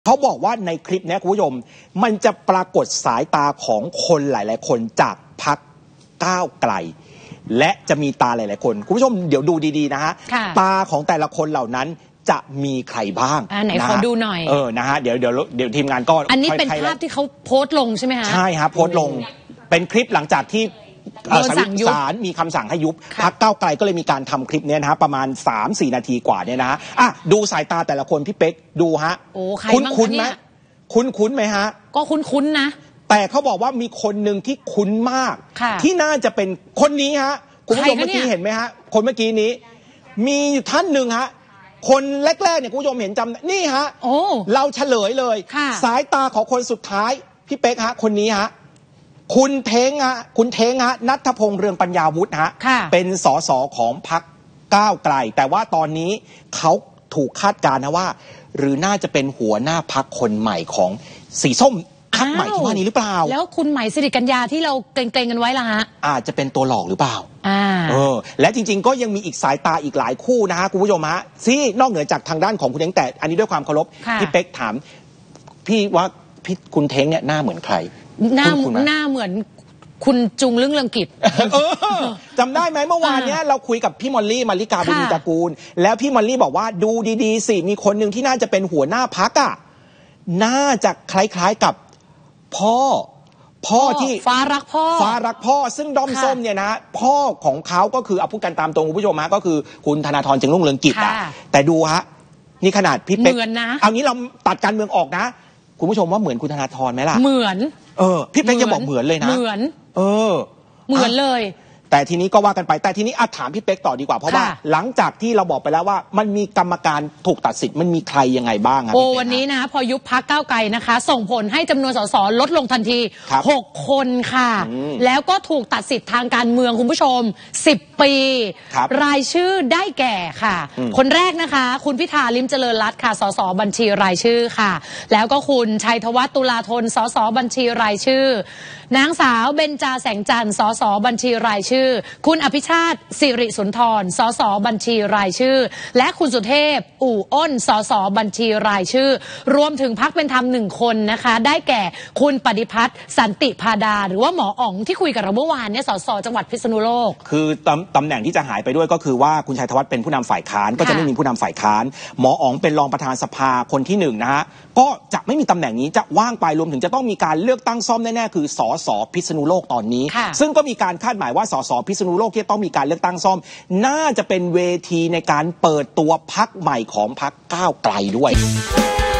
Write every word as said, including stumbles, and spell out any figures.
เขาบอกว่าในคลิปนี้คุณผู้ชมมันจะปรากฏสายตาของคนหลายๆคนจากพรรคก้าวไกลและจะมีตาหลายๆคนคุณผู้ชมเดี๋ยวดูดีๆนะฮะตาของแต่ละคนเหล่านั้นจะมีใครบ้างไหนขอดูหน่อยเออนะฮะเดี๋ยวเดี๋ยวเดี๋ยวทีมงานก็อันนี้เป็นภาพที่เขาโพสต์ลงใช่ไหมฮะใช่ฮะโพสต์ลงเป็นคลิปหลังจากที่ศาลมีคำสั่งให้ยุบพรรคก้าวไกลก็เลยมีการทำคลิปนี้นะฮะประมาณ สามสี่ นาทีกว่าเนี่ยนะฮะอ่ะดูสายตาแต่ละคนพี่เป๊กดูฮะคุ้นคุ้นไหมคุ้นคุ้นไหมฮะก็คุ้นคุ้นนะแต่เขาบอกว่ามีคนหนึ่งที่คุ้นมากที่น่าจะเป็นคนนี้ฮะคุณผู้ชมเมื่อกี้เห็นไหมฮะคนเมื่อกี้นี้มีท่านหนึ่งฮะคนแรกๆเนี่ยคุณผู้ชมเห็นจำนี่ฮะเราเฉลยเลยสายตาของคนสุดท้ายพี่เป๊กฮะคนนี้ฮะคุณเท้งฮะคุณเท้งฮะณัฐพงษ์เรืองปัญญาวุฒิฮะเป็นสสของพรรคก้าวไกลแต่ว่าตอนนี้เขาถูกคาดการณ์นะว่าหรือน่าจะเป็นหัวหน้าพรรคคนใหม่ของสีส้มพรรคใหม่ที่ว่านี้หรือเปล่าแล้วคุณใหม่สิริกัญญาที่เราเกรงๆกันไว้ล่ะฮะอาจจะเป็นตัวหลอกหรือเปล่าเออและจริงๆก็ยังมีอีกสายตาอีกหลายคู่นะฮะคุณผู้ชมฮะที่นอกเหนือจากทางด้านของคุณเท้งแต่อันนี้ด้วยความเคารพพี่เป๊กถามพี่ว่าพี่คุณเท้งเนี่ยหน้าเหมือนใครหน้าหน้าเหมือนคุณจุงเรื่องเรืองกิจจำได้ไหมเมื่อวานเนี้ยเราคุยกับพี่มอลลี่มาริกาบุญมีตระกูลแล้วพี่มอลลี่บอกว่าดูดีๆสิมีคนหนึ่งที่น่าจะเป็นหัวหน้าพรรคอ่ะน่าจะคล้ายๆกับพ่อพ่อที่ฟ้ารักพ่อฟ้ารักพ่อซึ่งด้อมส้มเนี่ยนะพ่อของเขาก็คือเอาพูดกันตามตรงคุณผู้ชมฮะก็คือคุณธนาธรจึงรุ่งเรืองกิจอ่ะแต่ดูฮะนี่ขนาดพี่เป๊กเอางี้เราตัดการเมืองออกนะคุณผู้ชมว่าเหมือนคุณธนาธรไหมล่ะเหมือนเออพี่เป๊กจะบอกเหมือนเลยนะเหมือนเออเหมือนเลยแต่ทีนี้ก็ว่ากันไปแต่ทีนี้อาถามพี่เป๊กต่อดีกว่าเพราะว่าหลังจากที่เราบอกไปแล้วว่ามันมีกรรมการถูกตัดสิทธิ์มันมีใครยังไงบ้างครับโอ้วันนี้นะพอยุบพรรคก้าวไกลนะคะส่งผลให้จำนวนสสลดลงทันทีหกคนค่ะแล้วก็ถูกตัดสิทธิ์ทางการเมืองคุณผู้ชมสิบปีรายชื่อได้แก่ค่ะคนแรกนะคะคุณพิธาลิ้มเจริญรัตน์ค่ะสสบัญชีรายชื่อค่ะแล้วก็คุณชัยธวัฒน์ตุลาธนสสบัญชีรายชื่อนางสาวเบญจาแสงจันทร์สสบัญชีรายชื่อคุณอภิชาติสิริสุนทรสสบัญชีรายชื่อและคุณสุเทพอู่อ้นสสบัญชีรายชื่อรวมถึงพรรคเป็นธรรมหนึ่งคนนะคะได้แก่คุณปฏิพัฒน์สันติพาดาหรือว่าหมออ๋องที่คุยกับเราเมื่อวานเนี่ยสสจังหวัดพิษณุโลกคือตำตำแหน่งที่จะหายไปด้วยก็คือว่าคุณชัยธวัฒน์เป็นผู้นำฝ่ายค้านก็จะไม่มีผู้นำฝ่ายค้านหมออ๋องเป็นรองประธานสภาคนที่หนึ่งนะฮะก็จะไม่มีตำแหน่งนี้จะว่างไปรวมถึงจะต้องมีการเลือกตั้งซ่อมแน่ๆคือสสพิษณุโลกตอนนี้ซึ่งก็มีการคาดหมายว่าสสพิษณุโลกที่ต้องมีการเลือกตั้งซ่อมน่าจะเป็นเวทีในการเปิดตัวพรรคใหม่ของพรรคก้าวไกลด้วย